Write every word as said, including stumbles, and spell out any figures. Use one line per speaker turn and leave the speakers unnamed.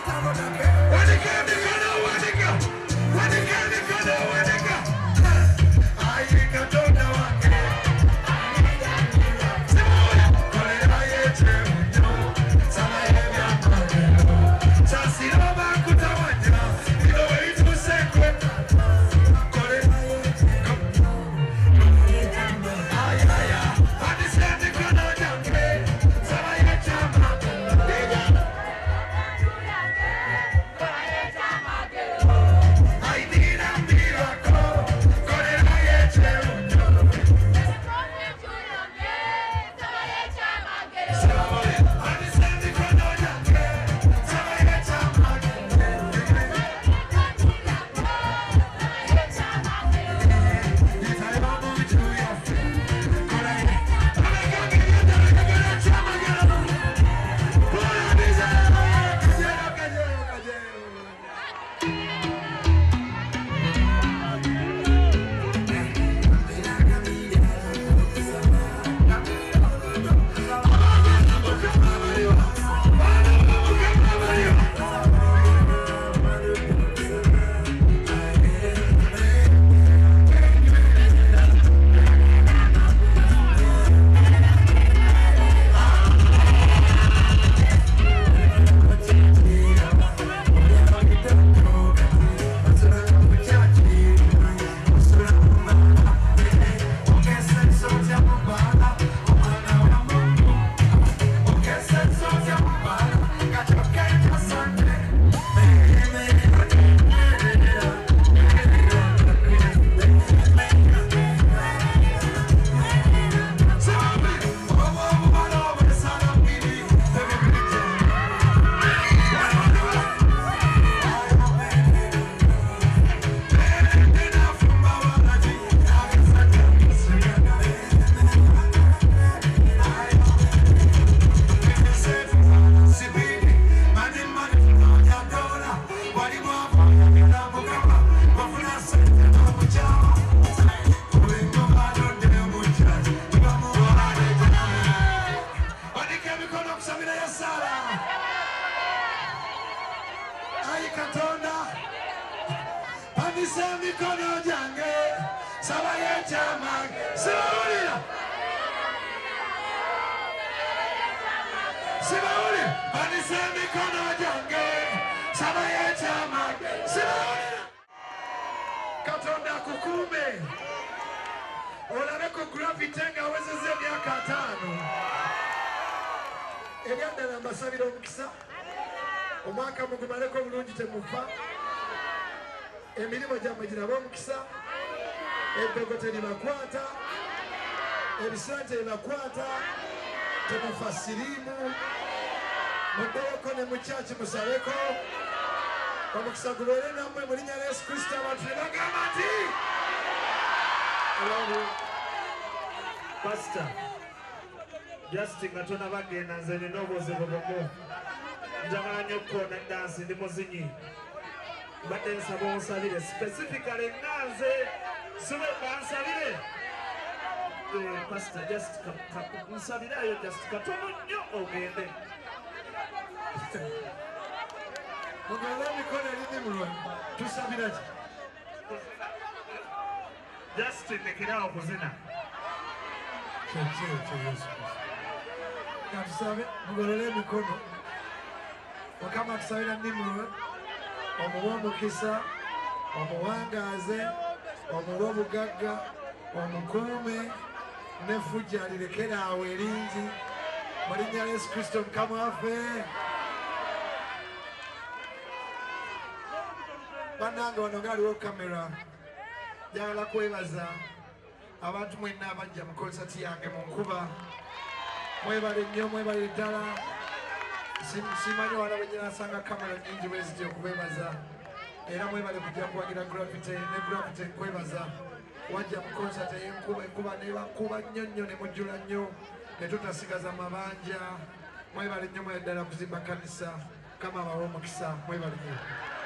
Emilimo jamwe jirabo mukisa ebegote libakwata ebisante libakwata temufasirimu mudoko ne muchachi musabeko omukisa gubere namwe muri nya Yesu Kristo abantu bagamba ati Allahu Pastor just ngatona bagenda nzene noboze bobo njagala nyo kona dance ndi muzinyi but then sabon salire specifically nanze sube bansalire the pastor just kapunsalire ayo just katono nyo ogende mugala mikona lidi mulwa tusabira just nekira okuzina cheche cheyesu katusabe mugala mikono wakama tusabira ndi mulwa omuwa mukisa omuwangaze omuwa obugagga omukuume nefujja lirekera awo eringi mu linnya Yesu Kristo mukama waffe bannange wano ngaaliwo kamera njagala kwebaza abantu mwenna abajja mu konsati yange mu nkuba mwebale nnyo mwebale ddala simanyi wala wenyenasanga kamera nyingi bwezityo okubebaza era mwebale kujja kuwagira Gravity ne Gravity nkwebaza wajja mu concert ey'enkuba enkuba nebakuba nnyo nnyo ne mujjula nnyo ne tutasigaza mabanja mwebale nnyo mweddala kuzimba kanisa kama bawo omukisa mwebale nnyo